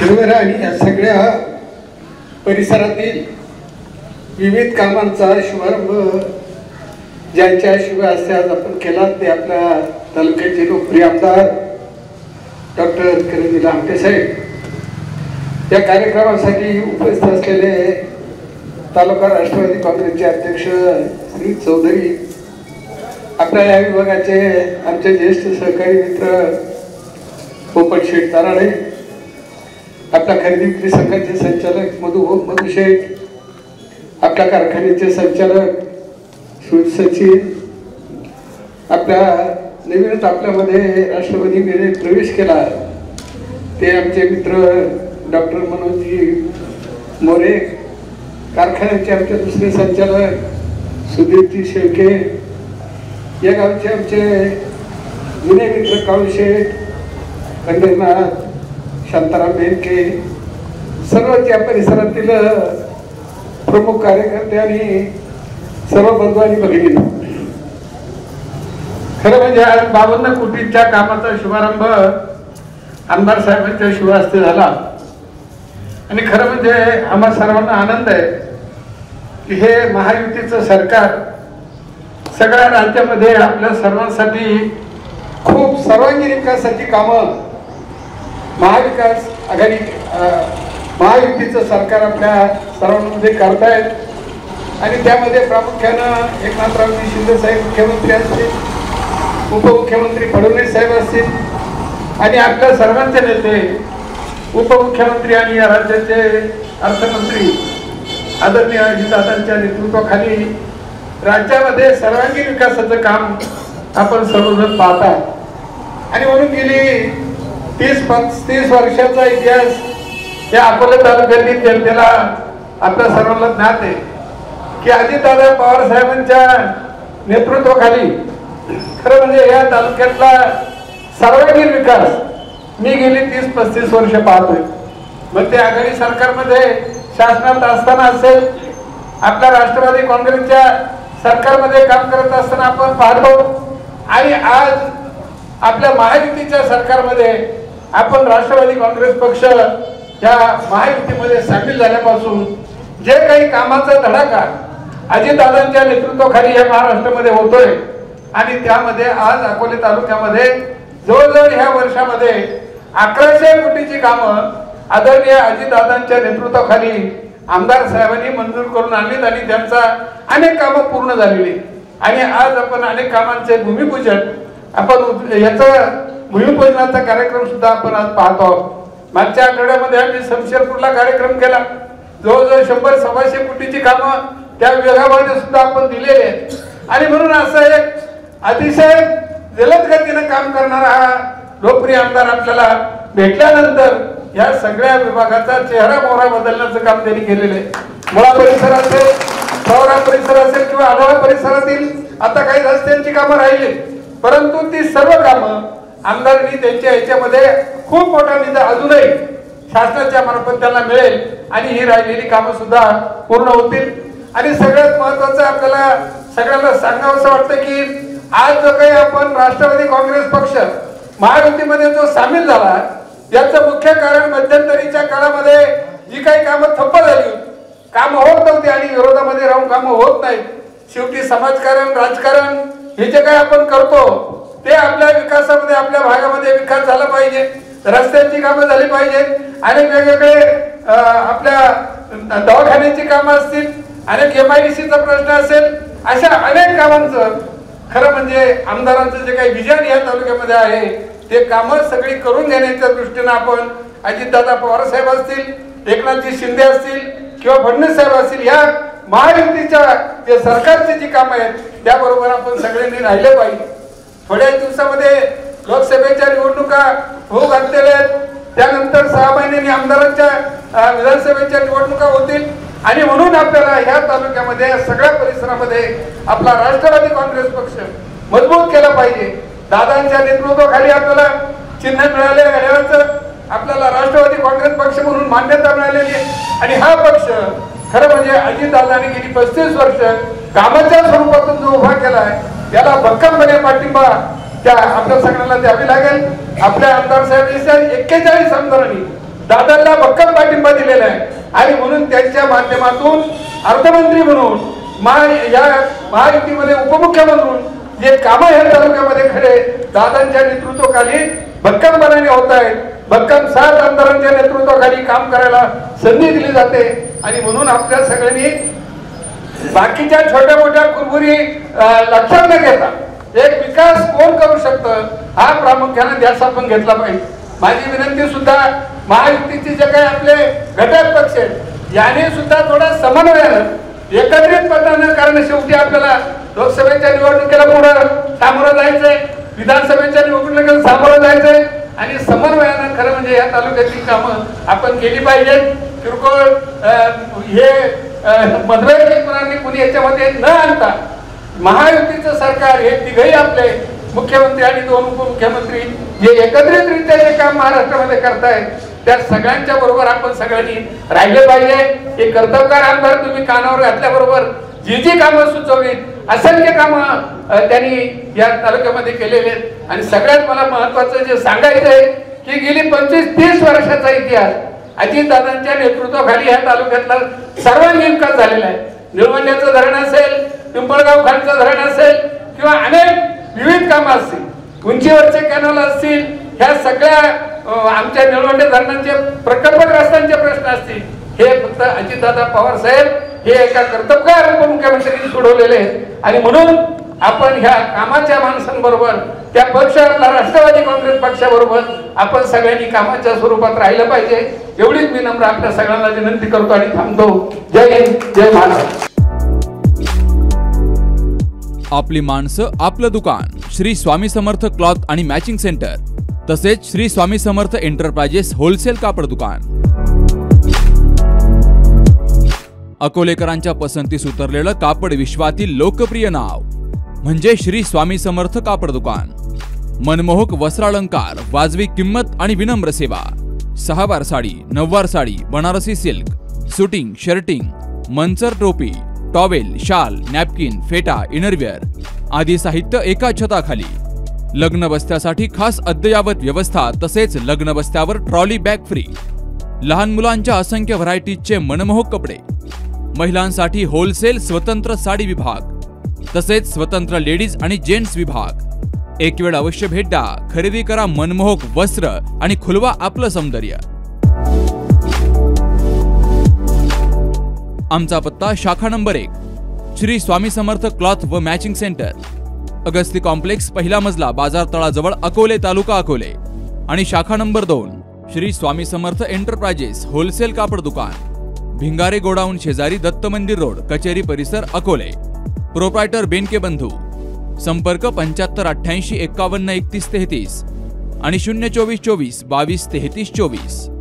हिरवेरा आणि या सगळ्या परिसरातील विविध कामांचा शुभारंभ ज्यांच्या शुभ हस्ते आज आपण केला ते आपल्या तालुक्याचे लोकप्रिय आमदार डॉक्टर किरण लामटे साहेब। या कार्यक्रमासाठी उपस्थित असलेले तालुका राष्ट्रवादी काँग्रेसचे अध्यक्ष श्री चौधरी, आपल्या या विभागाचे आमचे ज्येष्ठ सहकारी मित्र पोपट शेठ ताराडे, आपल्या खरेदी विक्री संघाचे संचालक मधु शेठ, आपल्या कारखान्याचे संचालक सुनील सचिन, आपल्या नवीनच आपल्यामध्ये राष्ट्रवादीने प्रवेश केला ते आमचे मित्र डॉक्टर मनोजी मोरे, कारखान्याचे आमचे दुसरे संचालक सुधीरजी शेळके, या गावचे आमचे जुने मित्र काळू शेठ, पंढरनाथ, शांताराम बेनके, सर्वच या परिसरातील प्रमुख कार्यकर्ते आणि सर्व बंधू आणि भगिनी, खरं म्हणजे आज 52 कोटींच्या कामाचा शुभारंभ आमदार साहेबांच्या शुभ हस्ते झाला आणि खरं म्हणजे आम्हा सर्वांना आनंद आहे की हे महायुतीचं सरकार सगळ्या राज्यामध्ये आपल्या सर्वांसाठी खूप सर्वांगीण विकासाची कामं महाविकास आघाडी महायुतीचं सरकार आपल्या सर्वांमध्ये करतायत आणि त्यामध्ये प्रामुख्यानं एकनाथरावजी शिंदे साहेब मुख्यमंत्री असतील, उपमुख्यमंत्री फडणवीस साहेब असतील आणि आपल्या सर्वांचे नेते उपमुख्यमंत्री आणि या राज्याचे अर्थमंत्री आदरणीय अजितदादांच्या नेतृत्वाखाली राज्यामध्ये सर्वांगीण विकासाचं काम आपण सर्वजण पाहता आणि म्हणून गेली 30-35 वर्षाचा इतिहास या अकोला तालुक्यातील जनतेला आपल्या सर्वांना ज्ञात आहे की अजितदादा पवार साहेबांच्या नेतृत्वाखाली खरं म्हणजे या तालुक्यातला सर्वांगीण विकास मी गेली 30-35 वर्ष पाहतोय। मग ते आघाडी सरकारमध्ये शासनात असताना असेल, आपल्या राष्ट्रवादी काँग्रेसच्या सरकारमध्ये काम करत असताना आपण पाहतो आणि आज आपल्या महायुतीच्या सरकारमध्ये आपण राष्ट्रवादी काँग्रेस पक्ष या महायुतीमध्ये सामील झाल्यापासून जे काही कामाचा धडाका अजितदादांच्या नेतृत्वाखाली या महाराष्ट्रामध्ये होतोय आणि त्यामध्ये आज अकोले तालुक्यामध्ये जवळजवळ ह्या वर्षामध्ये 1100 कोटीची कामं आदरणीय अजितदादांच्या नेतृत्वाखाली आमदार साहेबांनी मंजूर करून आणलीत आणि त्यांचा अनेक कामं पूर्ण झालेली आणि आज आपण अनेक कामांचे भूमिपूजन आपण याचा भूमिपूजनाचा कार्यक्रम सुद्धा आपण आज पाहतो। मागच्या आठवड्यामध्ये आम्ही शमशेरपूरला कार्यक्रम केला, जवळजवळ 100-125 कोटीची कामं त्या विभागामध्ये सुद्धा आपण दिलेले आहेत आणि म्हणून असं एक अतिशय जलद गतीने काम करणारा हा लोकप्रिय आमदार आपल्याला भेटल्यानंतर या सगळ्या विभागाचा चेहरा मोहरा बदलण्याचं काम त्यांनी केलेलं आहे। मुळा परिसर असेल, चौरा परिसर असेल किंवा आढावा परिसरातील आता काही रस्त्यांची कामं राहिली, परंतु ती सर्व कामं आमदारांनी त्यांच्या ह्याच्यामध्ये खूप मोठा निधी अजूनही शासनाच्या मार्फत त्यांना मिळेल आणि ही राहिलेली कामं सुद्धा पूर्ण होतील। आणि सगळ्यात महत्वाचं आपल्याला सगळ्यांना सांगावंसं वाटतं की आज जो काही आपण राष्ट्रवादी काँग्रेस पक्ष महायुतीमध्ये जो सामील झाला याचं मुख्य कारण मध्यंतरीच्या काळामध्ये जी काही कामं ठप्प झाली, कामं होत नव्हती आणि विरोधामध्ये राहून कामं होत नाहीत। शेवटी समाजकारण राजकारण हे जे काही आपण करतो ते आपल्या विकासामध्ये आपल्या भागामध्ये विकास झाला पाहिजे, रस्त्यांची कामं झाली पाहिजेत, अनेक वेगवेगळे आपल्या दवाखान्याची कामं असतील, अनेक MIDCचा प्रश्न असेल, अशा अनेक कामांचं खरं म्हणजे आमदारांचं जे काही विजन या तालुक्यामध्ये आहे ते कामं सगळी करून घेण्याच्या दृष्टीनं आपण अजितदादा पवार साहेब असतील, एकनाथजी शिंदे असतील किंवा फडणवीस साहेब असतील, या महायुतीच्या जे सरकारची जी कामं आहेत त्याबरोबर आपण सगळ्यांनी राहिले पाहिजे। थोड्या दिवसामध्ये लोकसभेच्या निवडणुका होऊ घातलेल्या आहेत, त्यानंतर 6 महिन्यांनी आमदारांच्या विधानसभेच्या निवडणुका होतील आणि म्हणून आपल्याला ह्या तालुक्यामध्ये सगळ्या परिसरामध्ये आपला राष्ट्रवादी काँग्रेस पक्ष मजबूत केला पाहिजे। दादांच्या नेतृत्वाखाली आपल्याला चिन्ह मिळाले, घड्याळाचं आपल्याला राष्ट्रवादी काँग्रेस पक्ष म्हणून मान्यता मिळालेली आहे आणि हा पक्ष खरं म्हणजे अजितदादांनी गेली 35 वर्ष कामाच्या स्वरूपातून जो उभा केला आहे त्याला भक्कमपणे पाठिंबा त्या आपल्या सगळ्यांना द्यावी लागेल। आपल्या आमदार साहेब 41 आमदारांनी दादांना भक्कम पाठिंबा दिलेला आहे आणि म्हणून त्यांच्या माध्यमातून अर्थमंत्री म्हणून महायुतीमध्ये उपमुख्यमंत्री म्हणून जे कामं या तालुक्यामध्ये खरे दादांच्या नेतृत्वाखाली भक्कमपणाने होत आहेत, भक्कम 7 आमदारांच्या नेतृत्वाखाली काम करायला संधी दिली जाते आणि म्हणून आपल्या सगळ्यांनी बाकीच्या छोट्या मोठ्या कुरबुरी लक्षात न घेता एक विकास कोण करू शकतं हा प्रामुख्याने ध्यास आपण घेतला पाहिजे. माझी विनंती सुद्धा महायुतीचे जे काही आपले घटक पक्ष आहेत याने सुद्धा थोडा समन्वयानं एकत्रितपणानं, कारण शेवटी आपल्याला लोकसभेच्या निवडणुकीला पुढे सामोरं जायचंय, विधानसभेच्या निवडणुकीला सामोरं जायचंय आणि समन्वयानं खरं म्हणजे या तालुक्यातील कामं आपण केली पाहिजेत. किरकोळ हे मतभेद कुणी याच्यामध्ये न आणता महायुतीचं सरकार हे तिघही आपले मुख्यमंत्री आणि 2 उपमुख्यमंत्री जे एकत्रितरित्या जे काम महाराष्ट्रामध्ये करतायत त्या सगळ्यांच्या बरोबर आपण सगळ्यांनी राहिले पाहिजे. हे कर्तबगार आमदार तुम्ही कानावर घातल्याबरोबर जी जी कामं सुचवलीत असंख्य कामं त्यांनी या तालुक्यामध्ये केलेले आहेत आणि सगळ्यात मला महत्वाचं जे सांगायचं आहे की गेली 25-30 वर्षाचा इतिहास अजितदादांच्या नेतृत्वाखाली या तालुक्यातला सर्वांगीण विकास झालेला आहे. निळवंड्याचं धरण असेल, पिंपळगाव खालचं धरण असेल किंवा अनेक विविध कामं असतील, उंचीवरचे कॅनल असतील, ह्या सगळ्या आमच्या निळवंडे धरणांचे प्रकल्पग्रस्तांचे प्रश्न असतील, हे फक्त अजितदादा पवार साहेब हे एका कर्तबगार उपमुख्यमंत्र्यांनी सोडवलेले आहेत आणि म्हणून आपण ह्या कामाच्या माणसांबरोबर त्या पक्षाला राष्ट्रवादी काँग्रेस पक्षाबरोबर आपण सगळ्यांनी कामाच्या स्वरूपात राहिलं पाहिजे. एवढीच मी नम्र आपल्या सगळ्यांना विनंती करतो आणि थांबतो. जय हिंद, जय महाराष्ट्र. आपली माणसं आपलं दुकान श्री स्वामी समर्थ क्लॉथ आणि मॅचिंग सेंटर तसेच श्री स्वामी समर्थ एंटरप्राइजेस होलसेल कापड दुकान. अकोलेकरांच्या पसंतीस उतरलेलं कापड विश्वातील लोकप्रिय नाव म्हणजे श्री स्वामी समर्थ कापड दुकान. मनमोहक वस्त्रालंकार, वाजवी किंमत आणि विनम्र सेवा. 6 वार साडी, 9 वार sari, Banarasi silk, suiting, shirting, Manchar टोपी, टॉवेल, शाल, नॅपकिन, फेटा, इनरवेअर आदी साहित्य एका छताखाली. लग्न बस्त्यासाठी खास अद्ययावत व्यवस्था तसेच लग्न बस्त्यावर ट्रॉली बॅग फ्री. लहान मुलांच्या असंख्य व्हरायटीजचे मनमोहक कपडे. महिलांसाठी होलसेल स्वतंत्र साडी विभाग तसेच स्वतंत्र लेडीज आणि जेंट्स विभाग. एक वेळ अवश्य भेट द्या. खरेदी करा मनमोहक वस्त्र आणि खुलवा आपलं सौंदर्य. आमचा पत्ता शाखा नंबर 1 श्री स्वामी समर्थ क्लॉथ व मॅचिंग सेंटर, अगस्ती कॉम्प्लेक्स, पहिला मजला, बाजार तळाजवळ, अकोले, तालुका अकोले. आणि शाखा number 2 Shri Swami Samarth enterprises wholesale कापड दुकान, भिंगारे गोडाऊन शेजारी, दत्त मंदिर रोड, कचेरी परिसर, अकोले. प्रोप्रायटर बेनके बंधू. संपर्क 75 88 51 31 33 आणि 024 24 22 33 24.